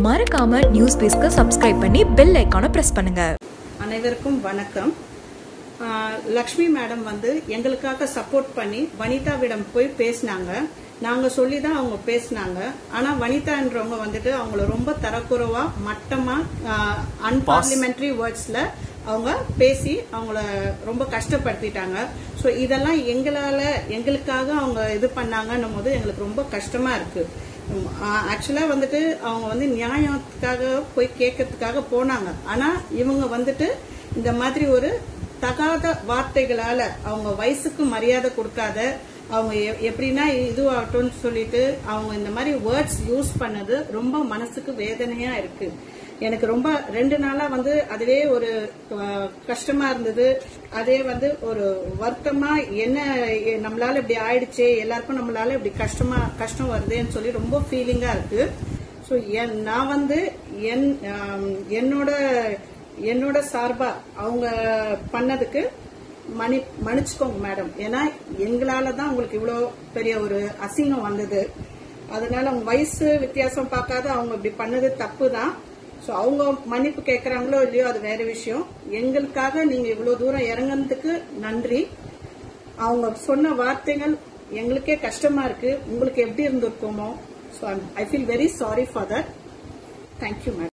மறக்காம நியூஸ் பேஸ்க்கு சப்ஸ்கிரைப் பண்ணி பெல் ஐகானை பிரஸ் பண்ணுங்க. அனைவருக்கும் வணக்கம். லக்ஷ்மி மேடம் எங்களுக்காக சப்போர்ட் பண்ணி வனிதாவிடம் போய் பேசினாங்க. நாங்க சொல்லிதான் அவங்க பேசினாங்க. ஆனா வனிதான்றவங்க அவங்கள ரொம்ப தரக்குறைவா மட்டமா அன்பார்லிமெண்டரி வேர்ட்ஸ்ல அவங்க பேசி அவங்கள ரொம்ப கஷ்டப்படுத்திட்டாங்க. சோ இதெல்லாம் எங்களுக்காக அவங்க இது பண்ணாங்கன்னும் போது எங்களுக்கு ரொம்ப கஷ்டமா இருக்கு. ஆக்சுவலா அவங்க நியாயத்துக்காக போய் கேட்கறதுக்காக போனாங்க. ஆனா இவங்க இந்த மாதிரி ஒரு தகாத வார்த்தைகளால அவங்க வயசுக்கு மரியாதை கொடுக்காத அவங்க எப்படின்னா இதுவாகட்டும்னு சொல்லிட்டு அவங்க இந்த மாதிரி வேர்ட்ஸ் யூஸ் பண்ணது ரொம்ப மனசுக்கு வேதனையா இருக்கு. எனக்கு ரொம்ப 2 நாளா அதுவே ஒரு கஷ்டமா இருந்தது. அதே ஒரு வருத்தமா என்ன நம்மளால இப்படி ஆயிடுச்சே, எல்லாருக்கும் நம்மளால இப்படி கஷ்டம் வருதுன்னு சொல்லி ரொம்ப ஃபீலிங்கா இருக்கு. ஸோ நான் என்னோட சார்பா அவங்க பண்ணதுக்கு மன்னிச்சுக்கோங்க மேடம். ஏன்னா எங்களாலதான் உங்களுக்கு இவ்வளவு பெரிய ஒரு அசிங்கம் வந்தது. அதனால அவங்க வயசு வித்தியாசம் பார்க்காத அவங்க இப்படி பண்ணது தப்பு தான். சோ அவங்க மன்னிப்பு கேட்கறாங்களோ இல்லையோ அது வேற விஷயம். எங்களுக்காக நீங்க இவ்வளவு தூரம் இறங்குறதுக்கு நன்றி. அவங்க சொன்ன வார்த்தைகள் எங்களுக்கே கஷ்டமா இருக்கு. உங்களுக்கு எப்படி இருந்திருக்குமோ. So I feel very sorry for that. Thank you madam.